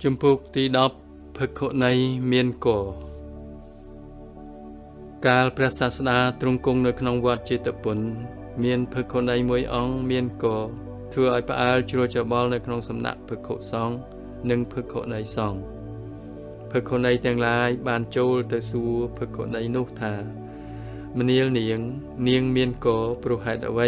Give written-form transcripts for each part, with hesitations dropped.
ជំពូកទី10ភឹកខុនៃមានកកាលព្រះសាស្តាទ្រង់គង់នៅក្នុងវត្តចេតពុនមានភឹកខុនៃមួយអង្គមានកធ្វើឲ្យផ្អើលជ្រួលច្របល់នៅក្នុងសំណាក់ភឹកខុសង្ឃនិងភឹកខុនៃសង្ឃភឹកខុនៃទាំងឡាយបានចូលទៅសួរភឹកខុនៃនោះថាមនាលនាងមានកព្រោះហេតុអ្វី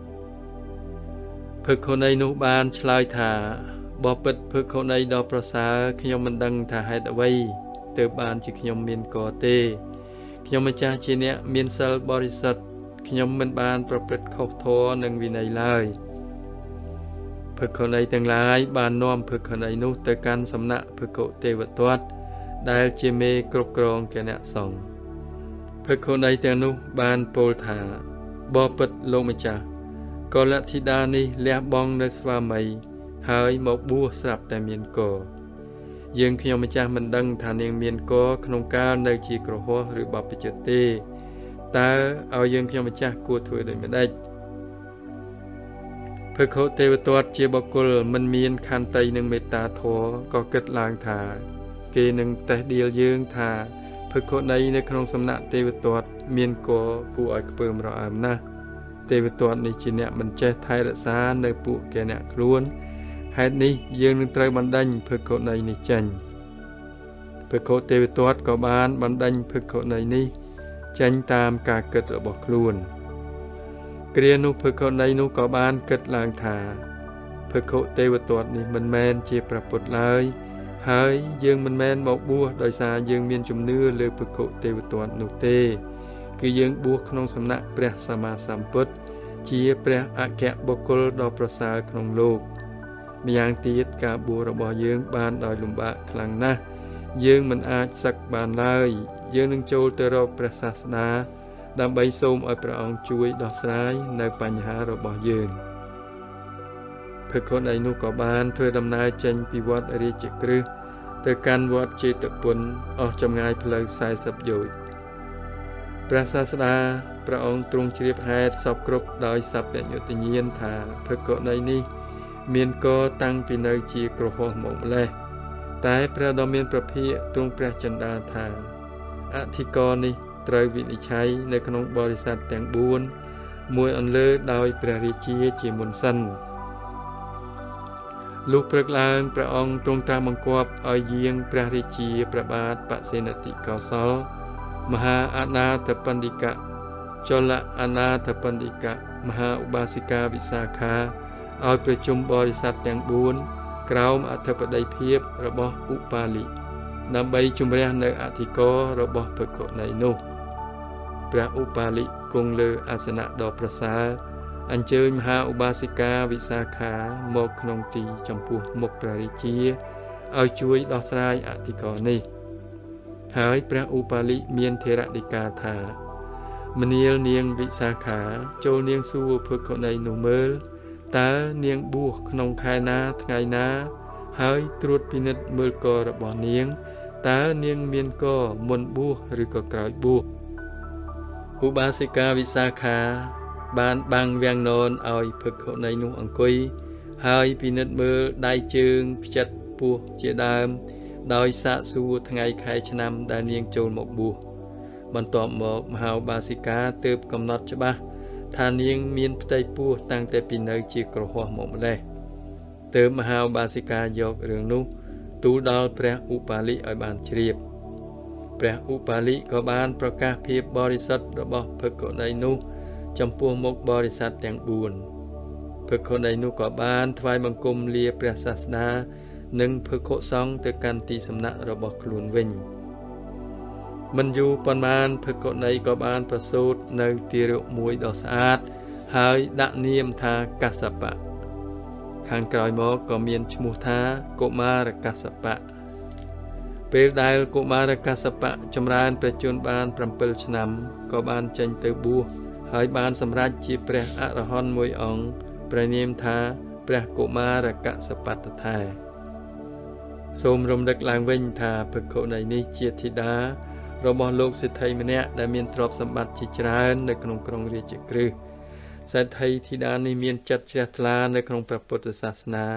ភឹកខុនៃនោះបានឆ្លើយថាបបិទ្ធភឹកខុនៃដ៏ប្រសើរខ្ញុំមិនដឹងថាហេតុអ្វីទើបបានជាខ្ញុំមានកទេខ្ញុំម្ចាស់ជាអ្នកមានសិលបរិសុទ្ធខ្ញុំមិនបានប្រព្រឹត្តខុសធម៌និងវិន័យឡើយភឹកខុនៃទាំងឡាយបាននាំភឹកខុនៃនោះទៅកាន់សំណាក់ភឹកខុទេវទត្តដែលជាមេគ្រប់គ្រងគណៈសង្ឃភឹកខុនៃទាំងនោះបានពោលថាបបិទ្ធលោកម្ចាស់កលធីតានេះលះបង់នៅស្វាមីហើយមកបួសស្រាប់តែមានកយើងខ្ញុំម្ចាស់មិនដឹងថានាងមានកក្នុងកាលនៅជាក្រហមឬបព្វជិតទេតើឲ្យយើងខ្ញុំម្ចាស់គួរធ្វើដូចម្ដេចភឹកខុទេវទត្តជាបុគ្គលមិនមានខន្តីនិងមេត្តាធម៌ក៏គិតឡើងថាគេនឹងតេះដៀលយើងថាភឹកខុនៃនៅក្នុងសំណាក់ទេវទត្តមានកគួរឲ្យខ្ពើមរអើមណាស់ទេវទត្តនេះជាអ្នកមិនចេះថែរក្សានៅពួកគេអ្នកខ្លួនហេតុនេះយើងនឹងត្រូវបណ្ដេញភឹកខុនៃនេះចេញភឹកខុទេវទត្តក៏បានបណ្ដេញភឹកខុនៃនេះចេញតាមការគិតរបស់ខ្លួនគ្រានោះភឹកខុនៃនោះក៏បានគិតឡើងថាភឹកខុទេវទត្តនេះមិនមែនជាព្រះពុទ្ធឡើយហើយយើងមិនមែនមកបួសដោយសារយើងមានជំនឿលើភឹកខុទេវទត្តនោះទេគឺយើងបួសក្នុងសំណាក់ព្រះសម្មាសម្ពុទ្ធជាព្រះអគ្គបុគ្គលដ៏ប្រសើរក្នុងលោកម្យ៉ាងទៀតការបួសរបស់យើងបានដោយលំបាកខ្លាំងណាស់យើងមិនអាចសឹកបានឡើយយើងនឹងចូលទៅរកព្រះសាស្តាដើម្បីសូមឲ្យព្រះអង្គជួយដោះស្រាយនៅបញ្ហារបស់យើងភឹកខុនៃនោះក៏បានធ្វើដំណើរចេញពីវត្តរាជក្រឹសទៅកាន់វត្តចេតពុនអស់ចម្ងាយផ្លូវ40យោជន៍ព្រះសាស្តាព្រះអង្គទ្រង់ជ្រាបហេតុសពគ្រប់ដោយសព្វញុត្តញ្ញាណថាភឹកខុនៃនេះមានកតាំងពីនៅជាក្រហមមកម្លេះតែព្រះដ៏មានព្រះភិក្ខទ្រង់ព្រះចិន្តាថាអធិករនេះត្រូវវិនិច្ឆ័យនៅក្នុងបរិស័ទទាំង4មួយអន្លើដោយព្រះរាជាជាមុនសិនលុះព្រឹកឡើងព្រះអង្គទ្រង់ត្រាស់បង្គាប់ឲ្យយាងព្រះរាជាព្រះបាទបសេនតិកោសលមហាអនាថបណ្ឌិកចលអនាថបណ្ឌិកមហាឧបាសិកាវិសាខាឲ្យប្រជុំបរិស័ទទាំង4ក្រោមអធិបតីភាពរបស់ឧបាលិដើម្បីជំរះនៅអធិកររបស់ភឹកខុនៃនោះព្រះឧបាលិគង់លើអាសនៈដ៏ប្រសើរអញ្ជើញមហាឧបាសិកាវិសាខាមកក្នុងទីចំពោះមុខព្រះរាជាឲ្យជួយដោះស្រាយអធិករនេះហើយព្រះឧបាលិមានធរដីកាថាមនាលនាងវិសាខាចូលនាងសួរភឹកខុនៃនោះមើលតើនាងបួសក្នុងខែណាថ្ងៃណាហើយត្រួតពិនិត្យមើលករបស់នាងតើនាងមានកមុនបួសឬក៏ក្រោយបួសឧបាសិកាវិសាខាបានបាំងវាំងននឲ្យភឹកខុនៃនោះអង្គុយហើយពិនិត្យមើលដៃជើងផ្ចិតពោះជាដើមដោយសាកសួរថ្ងៃខែឆ្នាំដែលនាងចូលមកបួសបន្ទាប់មកមហាឧបាសិកាទើបកំណត់ច្បាស់ថានាងមានផ្ទៃពោះតាំងតែពីនៅជាក្រហមមកម្លេះទើបមហាឧបាសិកាយករឿងនោះទូលដល់ព្រះឧបាលិឲ្យបានជ្រាបព្រះឧបាលិក៏បានប្រកាសភាពបរិសុទ្ធរបស់ភឹកខុនៃនោះចំពោះមុខបរិស័ទទាំង4ភឹកខុនៃនោះក៏បានថ្វាយបង្គំលាព្រះសាស្តានិងភឹកខុសង្ឃទៅកាន់ទីសំណាក់របស់ខ្លួនវិញមិនយូរប៉ុន្មានភឹកខុនៃក៏បានប្រសូតនៅទារកមួយដ៏ស្អាតហើយដាក់នាមថាកស្សបៈខាងក្រោយមកក៏មានឈ្មោះថាកុមារកស្សបៈពេលដែលកុមារកស្សបៈចម្រើនព្រះជន្មបាន7ឆ្នាំក៏បានចេញទៅបួសហើយបានសម្រេចជាព្រះអរហន្តមួយអង្គព្រះនាមថាព្រះកុមារកស្សបតថែសូមរំលឹកឡើងវិញថាភឹកខុនៃនេះជាធីតារបស់លោកសេដ្ឋីម្នាក់ដែលមានទ្រព្យសម្បត្តិជាច្រើននៅក្នុងក្រុងរាជក្រឹសសេដ្ឋីធីតានេះមានចិត្តជ្រះថ្លានៅក្នុងព្រះពុទ្ធសាសនា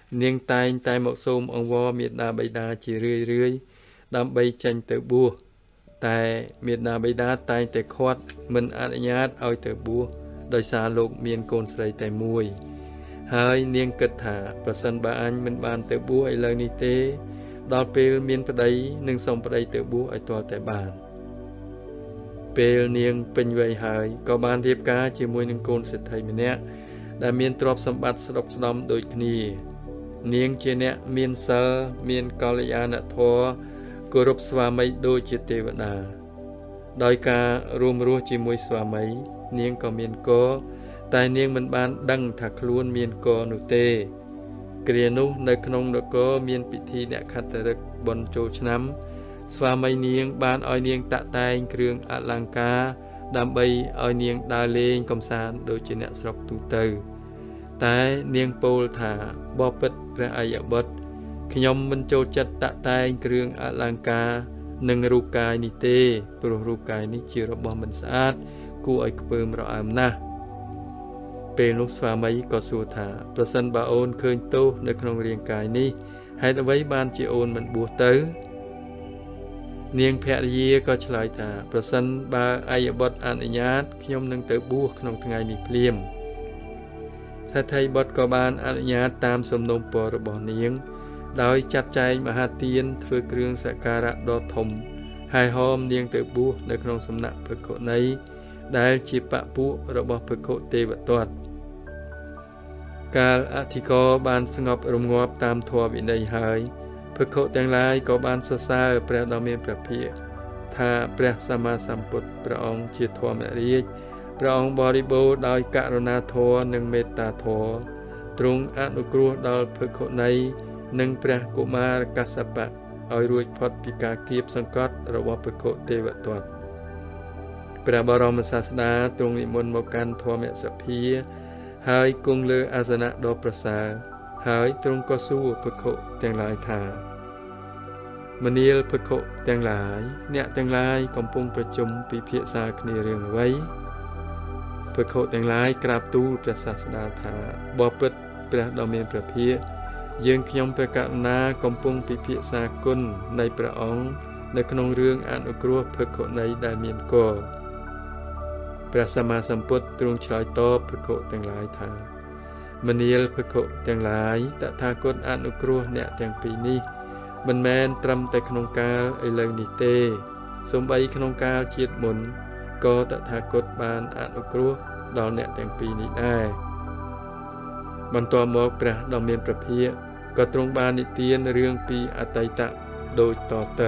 នាងតែងតែមកសូមអង្វរមេដាបិតាជារឿយៗដើម្បីចេញទៅបួសតែមេដាបិតាតែងតែខាត់មិនអនុញ្ញាតឲ្យទៅបួសដោយសារលោកមានកូនស្រីតែមួយហើយនាងគិតថាប្រសិនបើអញមិនបានទៅបួសឥឡូវនេះទេដល់ពេលមានប្តីនឹងសុំប្តីទៅបួសឲ្យទាល់តែបានពេលនាងពេញវ័យហើយក៏បានរៀបការជាមួយនឹងកូនសេដ្ឋីម្នាក់ដែលមានទ្រព្យសម្បត្តិស្ដុកស្ដំដូចគ្នានាងជាអ្នកមានសិលមានកល្យាណធម៌គោរពស្វាមីដូចជាទេវតាដោយការរួមរស់ជាមួយស្វាមីនាងក៏មានគរតែនាងមិនបានដឹងថាខ្លួនមានគរនោះទេគ្រានោះនៅក្នុងនគរមានពិធីអ្នកខត្តរិកបុណ្យចូលឆ្នាំស្វាមីនាងបានឲ្យនាងតាក់តែងគ្រឿងអលង្ការដើម្បីឲ្យនាងដើរលេងកម្សាន្តដូចជាអ្នកស្រុកទូទៅតែនាងពោលថាបបិទ្ធព្រះអាយបុត្រខ្ញុំមិនចូលចិត្តតាក់តែងគ្រឿងអលង្ការនឹងរូបកាយនេះទេព្រោះរូបកាយនេះជារបស់មិនស្អាតគួរឲ្យខ្ពើមរអើមណាស់ពេលនោះស្វាមីក៏សួរថាប្រសិនបើអូនឃើញទោសនៅក្នុងរាងកាយនេះហេតុអ្វីបានជាអូនមិនបួសទៅនាងភរិយាក៏ឆ្លើយថាប្រសិនបើអាយបុត្រអនុញ្ញាតខ្ញុំនឹងទៅបួសក្នុងថ្ងៃនេះភ្លាមសេដ្ឋីបុត្រក៏បានអនុញ្ញាតតាមសំណូមពររបស់នាងដោយចាត់ចែងមហាទានធ្វើគ្រឿងសក្ការៈដ៏ធំហើយហោមនាងទៅបួសនៅក្នុងសំណាក់ភិក្ខុនីដែលជាបពួករបស់ភិក្ខុទេវទត្តកាលអធិការបានស្ងប់រងាប់តាមធម៌វិន័យហើយភិក្ខុទាំងឡាយក៏បានសរសើរព្រះដ៏មានព្រះភិក្ខថាព្រះសម្មាសម្ពុទ្ធព្រះអង្គជាធម្មរាជព្រះអង្គបរិបូរណ៍ដោយករុណាធម៌និងមេត្តាធម៌ទ្រង់អនុគ្រោះដល់ភិក្ខុនីនិងព្រះកុមារកស្សបៈឲ្យរួចផុតពីការគៀបសង្កត់របស់ភិក្ខុទេវទត្តព្រះបរមសាស្តាទ្រង់និមន្តមកកាន់ធម្មសភាហើយគង់លើអាសនៈដ៏ប្រសើរហើយទ្រង់ក៏សួរភិក្ខុទាំងឡាយថាមនាលភិក្ខុទាំងឡាយអ្នកទាំងឡាយកំពុងប្រជុំពិភាក្សាគ្នារឿងអ្វីភិក្ខុទាំងឡាយក្រាបទូលព្រះសាស្តាថាបបិទ្ធព្រះដ៏មានព្រះភិក្ខយើងខ្ញុំព្រះករុណាកំពុងពិភាក្សាគុណនៃព្រះអង្គនៅក្នុងរឿងអនុគ្រោះភិក្ខុនីដែលមានគរព្រះសម្មាសម្ពុទ្ធទ្រង់ឆ្លើយតបភិក្ខុទាំងឡាយថាមនាលភិក្ខុទាំងឡាយតថាគតអនុគ្រោះអ្នកទាំងពីរនេះមិនមែនត្រឹមតែក្នុងកាលឥឡូវនេះទេសូម្បីក្នុងកាលជាតិមុនក៏តថាគតបានអនុគ្រោះដល់អ្នកទាំងពីរនេះដែរបន្ទាប់មកព្រះដ៏មានព្រះភិក្ខក៏ទ្រង់បាននិទានរឿងពីអតីតដូចតទៅ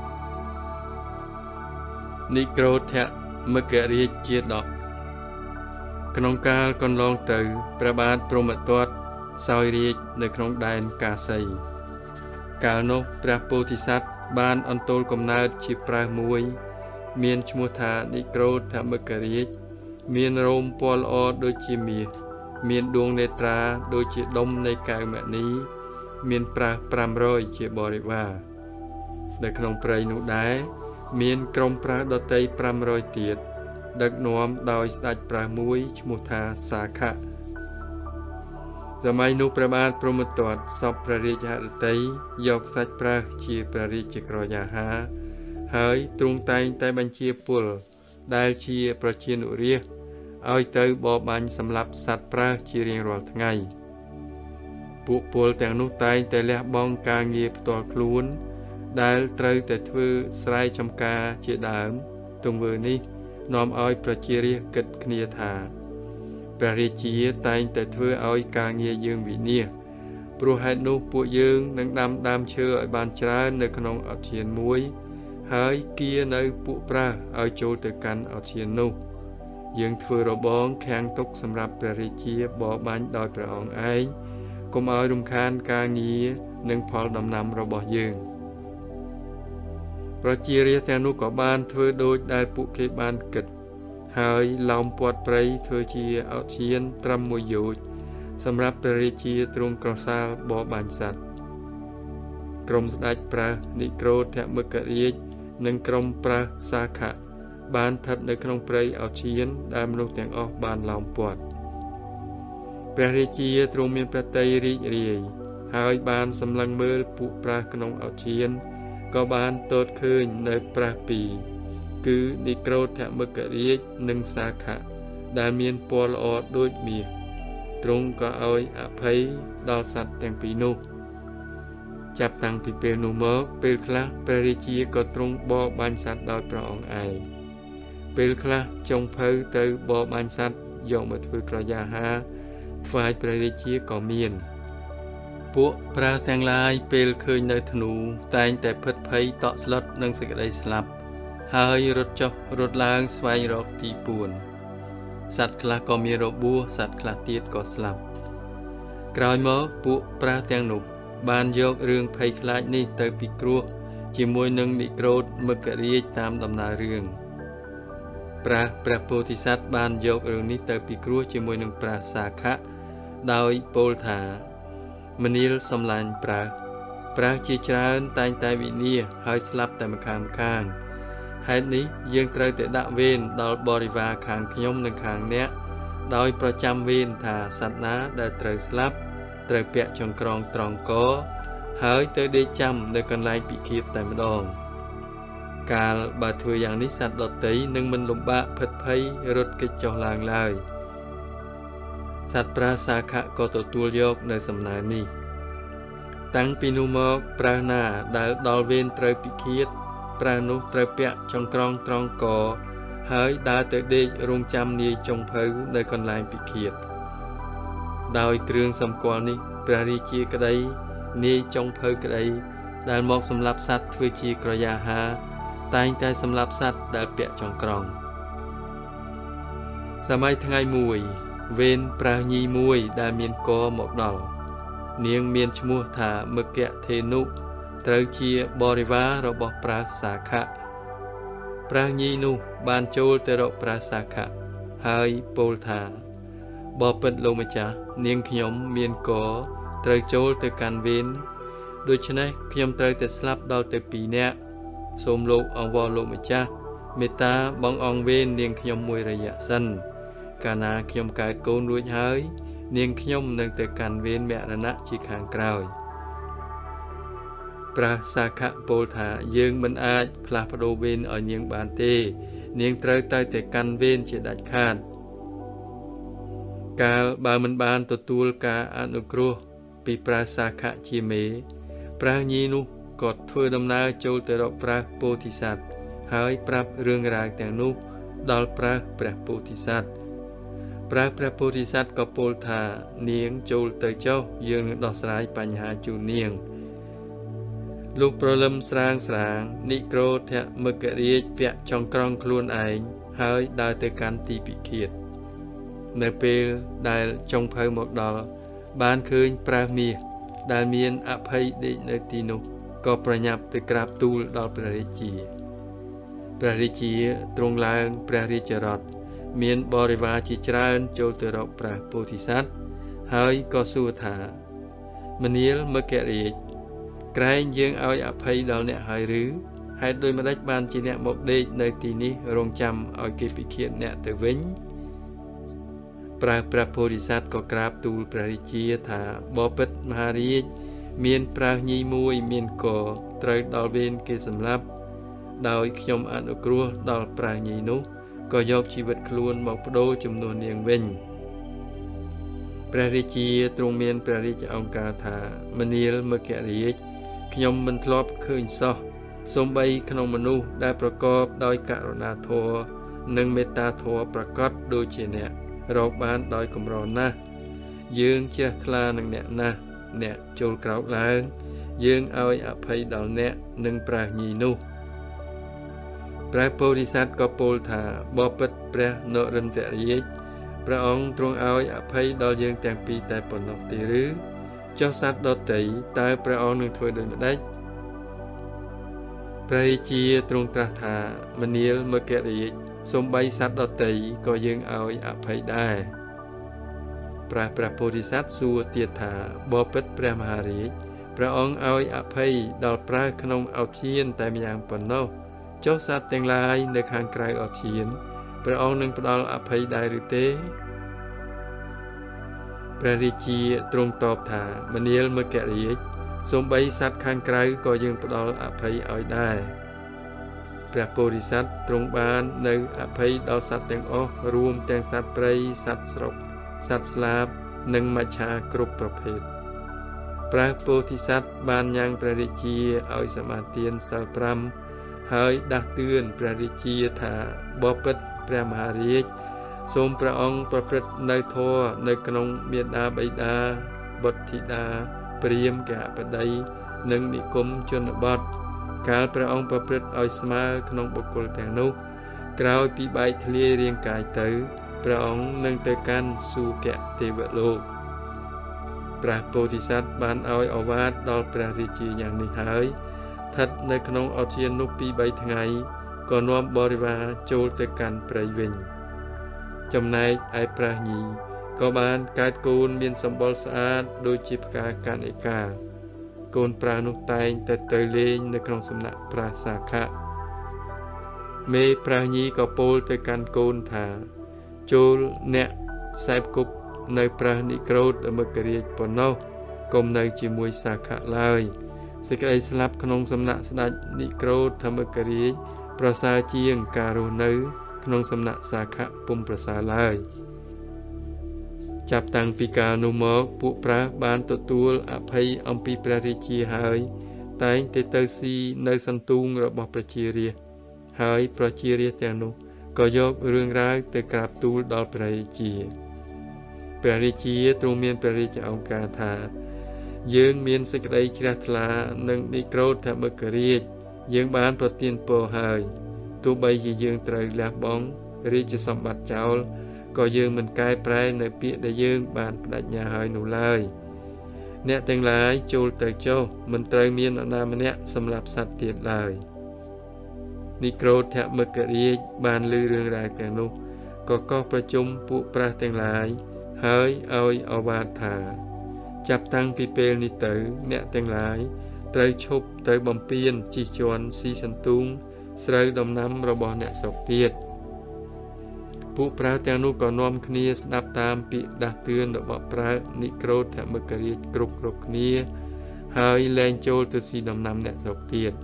និក្រូធមគរាជជាដកក្នុងកាលកន្លងទៅព្រះបាទព្រហ្មទត្តសោយរាជនៅក្នុងដែនកាសីកាលនោះព្រះពោធិសត្វបានអន្ទោលកំណើតជាប្រើសមួយមានឈ្មោះថានិក្រូធមគរាជមានរោមពណ៌ល្អដូចជាមាសមានដួងនេត្រាដូចជាដុំនៃកែវមណីមានប្រើស500ជាបរិវារនៅក្នុងព្រៃនោះដែរមានក្រុមប្រើសដតី500ទៀតដឹកនាំដោយស្ដេចប្រើសមួយឈ្មោះថាសាខៈសម័យនោះព្រះបាទព្រហ្មទត្តសពព្រះរាជហឫទ័យយកសាច់ប្រើសជាព្រះរាជក្រយាហាហើយទ្រង់តែងតែបញ្ជាពលដែលជាប្រជានុរាស្ត្រឲ្យទៅបរបាញ់សម្លាប់សត្វប្រើសជារៀងរាល់ថ្ងៃពួកពលទាំងនោះតែងតែលះបង់ការងារផ្ទាល់ខ្លួនដែលត្រូវតែធ្វើស្រែចម្ការជាដើមទង្វើនេះនាំឲ្យប្រជារាស្ត្រគិតគ្នាថាព្រះរាជាតែងតែធ្វើឲ្យការងារយើងវិនាសព្រោះហេតុនោះពួកយើងនឹងដាំដើមឈើឲ្យបានច្រើននៅក្នុងឧទ្យានមួយហើយគៀនៅពួកប្រើសឲ្យចូលទៅកាន់ឧទ្យាននោះយើងធ្វើរបងខាំងទុកសម្រាប់ព្រះរាជាបរបាញ់ដោយព្រះអង្គឯងកុំឲ្យរំខានការងារនិងផលដំណាំរបស់យើងប្រជារាស្ត្រទាំងនោះក៏បានធ្វើដូចដែលពួកគេបានគិតហើយឡោមព័ទ្ធព្រៃធ្វើជាឧទ្យានត្រឹម1យោជន៍សម្រាប់ព្រះរាជាទ្រង់ក្រសាលបរបាញ់សត្វក្រុមស្ដេចប្រើសនិក្រូធមគរាជនិងក្រុមប្រើសសាខៈបានស្ថិតនៅក្នុងព្រៃឧទ្យានដែលមនុស្សទាំងអស់បានឡោមព័ទ្ធព្រះរាជាទ្រង់មានព្រះទ័យរីករាយហហើយបានសម្លឹងមើលពួកប្រាសក្នុងអោឈានក៏បានទតឃើញនៅប្រាសពីរគឺនិក្រូធមករាជនិងសាខៈដែលមានពណ៌ល្អដូចមាសទ្រង់ក៏ឲ្យអភ័យដល់សត្វទាំងពីរនោះចាប់តាំងពីពេលនោះមកពេលខ្លះព្រះរាជាក៏ទ្រង់បរបាញ់សត្វដោយព្រះអង្គឯងពេលខ្លះចុងភៅទៅបរបាញ់សត្វយកមកធ្វើក្រយាហាថ្វាយព្រះរាជាក៏មានពួកប្រាសទាំងឡាយពេលឃើញនៅធ្នូតែងតែភិតភ័យតក់ស្លុតនឹងសេចក្តីស្លាប់ហើយរត់ចុះរត់ឡើងស្វែងរកទីពួនសត្វខ្លះក៏មានរបួសសត្វខ្លះទៀតក៏ស្លាប់ក្រោយមកពួកប្រាសទាំងនោះបានយករឿងភ័យខ្លាចនេះទៅពិគ្រោះជាមួយនឹងនិក្រូធមករាជតាមដំណើររឿងព្រះពោធិសត្វបានយករឿងនេះទៅពិគ្រោះជាមួយនឹងប្រាសសាខៈដោយពោលថាមនាលសំឡាញ់ប្រាសជាច្រើនតែងតែវិនាសហើយស្លាប់តែម្ខាងហេតុនេះយើងត្រូវតែដាក់វេនដល់បរិវារខាងខ្ញុំនិងខាងអ្នកដោយប្រចាំវេនថាសត្វណាដែលត្រូវស្លាប់ត្រូវពាក់ចង្ក្រងត្រង់កហើយទៅដេកចាំនៅកន្លែងពិឃាតតែម្ដងកាលបើធ្វើយ៉ាងនេះសត្វដទៃនឹងមិនលំបាកភិតភ័យរត់គេចចុះឡើងឡើយសត្វប្រាសសាខៈក៏ទទួលយកនៅសំណើនេះតាំងពីនោះមកប្រាសណាដែលដល់វេនត្រូវពិឃាតប្រាសនោះត្រូវពាក់ចង្ក្រងត្រង់កហើយដើរទៅដេករងចាំនាយចុងភៅនៅកន្លែងពិឃាតដោយគ្រឿងសម្គាល់នេះព្រះរាជាក្តីនាយចុងភៅក្តីដែលមកសម្លាប់សត្វធ្វើជាក្រយាហាតែងតែសម្លាប់សត្វដែលពាក់ចង្ក្រងសម័យថ្ងៃមួយវេនប្រាសញីមួយដែលមានកមកដល់នាងមានឈ្មោះថាមកៈធេនុត្រូវជាបរិវាររបស់ប្រាសសាខៈប្រាសញីនោះបានចូលទៅរកប្រាសសាខៈហើយពោលថាបបិទ្ធលោកម្ចាស់នាងខ្ញុំមានកត្រូវចូលទៅកាន់វេនដូច្នេះខ្ញុំត្រូវតែស្លាប់ដល់ទៅ2នាក់សូមលោកអង្វរលោកម្ចាស់មេត្តាបងអង្វេននាងខ្ញុំមួយរយៈសិនកាលណាខ្ញុំកើតកូនរួចហើយនាងខ្ញុំនឹងទៅកាន់វេនមរណៈជាខាងក្រោយប្រាសសាខៈពោលថាយើងមិនអាចផ្លាស់ប្ដូរវេនឲ្យនាងបានទេនាងត្រូវតែកាន់វេនជាដាច់ខាតកាលបើមិនបានទទួលការអនុគ្រោះពីប្រាសសាខៈជាមេប្រាសញីនោះក៏ធ្វើដំណើរចូលទៅរកប្រាសពោធិសត្វហើយប្រាប់រឿងរ៉ាវទាំងនោះដល់ប្រាសព្រះពោធិសត្វព្រះពោធិសត្វក៏ពោលថានាងចូលទៅចុះយើងនឹងដោះស្រាយបញ្ហាជូននាងលុះប្រលឹមស្រាងនិក្រូធមករាជពាក់ចង្ក្រង់ខ្លួនឯងហើយដើរទៅកាន់ទីពិឃាតនៅពេលដែលចុងភៅមកដល់បានឃើញប្រាសមាសដែលមានអភ័យដេកនៅទីនោះក៏ប្រញាប់ទៅក្រាបទូលដល់ព្រះរាជាទ្រង់ឡើងព្រះរាជរថមានបរិវារជាច្រើនចូលទៅរកព្រះពោធិសត្វហើយក៏សួរថាមនាលមករាជក្រែងយើងឲ្យអភ័យដល់អ្នកហើយឬហេតុដូចម្ដេចបានជាអ្នកមកដេកនៅទីនេះរងចាំឲ្យគេពិឃាតអ្នកទៅវិញព្រះពោធិសត្វក៏ក្រាបទូលព្រះរាជាថាបបិទ្ធមហារាជមានប្រាសញីមួយមានកត្រូវដល់វេនគេសម្លាប់ដោយខ្ញុំអនុគ្រោះដល់ប្រាសញីនោះក៏យកជីវិតខ្លួនមកបដូរជំនួសនាងវិញព្រះរាជាទ្រង់មានព្រះរាជអង្គការថាមនាលមករាជខ្ញុំមិនធ្លាប់ឃើញសោះសូម្បីក្នុងមនុស្សដែលប្រកបដោយករុណាធម៌និងមេត្តាធម៌ប្រកបដូចជាអ្នករកបានដោយកម្រណាស់យើងជ្រះថ្លានឹងអ្នកណាស់អ្នកចូលក្រោកឡើងយើងឲ្យអភ័យដល់អ្នកនិងប្រាសញីនោះព្រះពោធិសត្វក៏ពោលថាបបិទ្ធព្រះនរិន្ទរាជព្រះអង្គទ្រង់ឲ្យអភ័យដល់យើងទាំងពីរតែប៉ុណ្ណោះទេឬចុះសត្វដទៃតើព្រះអង្គនឹងធ្វើដូចម្ដេចព្រះរាជាទ្រង់ត្រាស់ថាមនាលមករាជសូម្បីសត្វដទៃក៏យើងឲ្យអភ័យដែរព្រះពោធិសត្វសួរទៀតថាបបិទ្ធព្រះមហារាជព្រះអង្គឲ្យអភ័យដល់ប្រើក្នុងអោធានតែម្យ៉ាងប៉ុណ្ណោះចុះសត្វទាំងឡាយនៅខាងក្រៅអោធានព្រះអង្គនឹងផ្ដល់អភ័យដែរឬទេព្រះរាជាទ្រង់តបថាមនាលមករាជសូម្បីសត្វខាងក្រៅក៏យើងផ្ដល់អភ័យឲ្យដែរព្រះពោធិសត្វទ្រង់បាននៅអភ័យដល់សត្វទាំងអស់រួមទាំងសត្វព្រៃសត្វស្រុកសត្វស្លាបនិងមច្ឆាគ្រប់ប្រភេទព្រះពោធិសត្វបានញ៉ាំងព្រះរាជាឲ្យសមាទានសិល5ហើយដាស់តឿនព្រះរាជាថាបបិទ្ធព្រះមហារាជសូមព្រះអង្គប្រព្រឹត្តនៅធម៌នៅក្នុងមាតាបិតាបុត្រធីតាព្រាហ្មណ៍កហបតីនិងនិគមជនបទកាលព្រះអង្គប្រព្រឹត្តឲ្យស្មើក្នុងបុគ្គលទាំងនោះក្រោយពីបែកធ្លាយរាងកាយទៅព្រះអង្គនឹងទៅកាន់សុគតិទេវលោកព្រះពោធិសត្វបានឲ្យឱវាទដល់ព្រះរាជាយ៉ាងនេះហើយស្ថិតនៅក្នុងឧទ្យាននោះ 2-3 ថ្ងៃក៏នាំបរិវារចូលទៅកាន់ព្រៃវិញចំណែកឯព្រះញីក៏បានកើតកូនមានសម្បុរស្អាតដូចជាផ្កាកណ្ឌិកាកូនប្រើនោះតែងទៅលេងនៅក្នុងសំណាក់ព្រះសាខៈមេព្រះញីក៏ពោលទៅកាន់កូនថាចូលអ្នកសែបគប់នៅព្រះនិក្រូធមករាជប៉ុណ្ណោះកុំនៅជាមួយសាខៈឡើយសេចក្តីស្លាប់ក្នុងសំណាក់ស្ដេចនិក្រូធធម្មរាជប្រសើរជាងការរស់នៅក្នុងសំណាក់សាខៈពុំប្រសើរឡើយចាប់តាំងពីកាលនោះមកពួកប្រើបានទទួលអភ័យអំពីព្រះរាជាហើយតែងទៅស៊ីនៅសន្ទូងរបស់ប្រជារាស្ត្រហើយប្រជារាស្ត្រទាំងនោះក៏យករឿងរ៉ាវទៅក្រាបទូលដល់ព្រះរាជាព្រះរាជាទ្រង់មានព្រះរាជឱកាសថាយើងមានសេចក្តីជ្រះថ្លានឹងនិក្រូធមគរាជយើងបានប្រទានពរហើយទោះបីជាយើងត្រូវលះបង់រាជសម្បត្តិចោលក៏យើងមិនកែប្រែនៅពាក្យដែលយើងបានបដិញ្ញាហើយនោះឡើយអ្នកទាំងឡាយចូលទៅចុះមិនត្រូវមាននរណាម្នាក់សម្លាប់សត្វទៀតឡើយនិក្រូធមគរាជបានឮរឿងរ៉ាវទាំងនោះក៏កោះប្រជុំពួកប្រាសទាំងឡាយហើយឲ្យឱវាទថាចាប់តាំងពីពេលនេះទៅអ្នកទាំងឡាយត្រូវឈប់ទៅបំពេញជិះជាន់ស៊ីសន្ទូងស្រូវដំណាំរបស់អ្នកស្រុកទៀតពួកប្រើទាំងនោះក៏នាំគ្នាស្ដាប់តាមពាក្យដាស់តឿនរបស់ប្រើនិក្រូធមគរាជគ្រប់គ្នាហើយលែងចូលទៅស៊ីដំណាំអ្នកស្រុកទៀត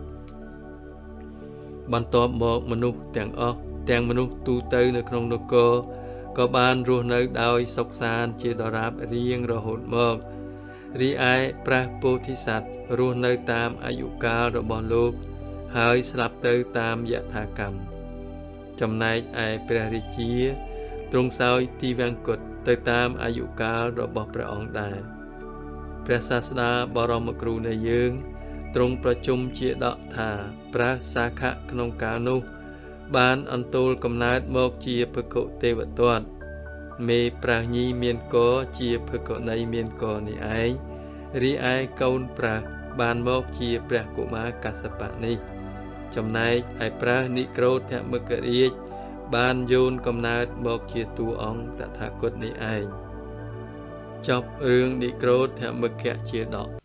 បន្ទាប់មកមនុស្សទាំងអស់ទាំងមនុស្សទូទៅនៅក្នុងនគរក៏បានរស់នៅដោយសុខសាន្តជាដរាបរៀងរហូតមករីឯព្រះពោធិសត្វរស់នៅតាមអាយុកាលរបស់លោកហើយស្លាប់ទៅតាមយថាកម្មចំណែកឯព្រះរាជាទ្រង់សោយទីវាំងគុតទៅតាមអាយុកាលរបស់ព្រះអង្គដែរព្រះសាស្តាបរមគ្រូនៃយើងទ្រង់ប្រជុំជាដកថាព្រះសាខៈក្នុងកាលនោះបានអន្ទោលកំណើតមកជាភគទេវទត្តមេព្រះញីមានកជាភគណីមានកនេះឯងរីឯកូនព្រះបានមកជាព្រះកុមារកស្សបៈនេះចំណែកឯព្រះនិក្រូធមគរាជបានយោនកំណើតមកជាតួអង្គតថាគតនេះឯងចប់រឿងនិក្រូធមគៈជាដក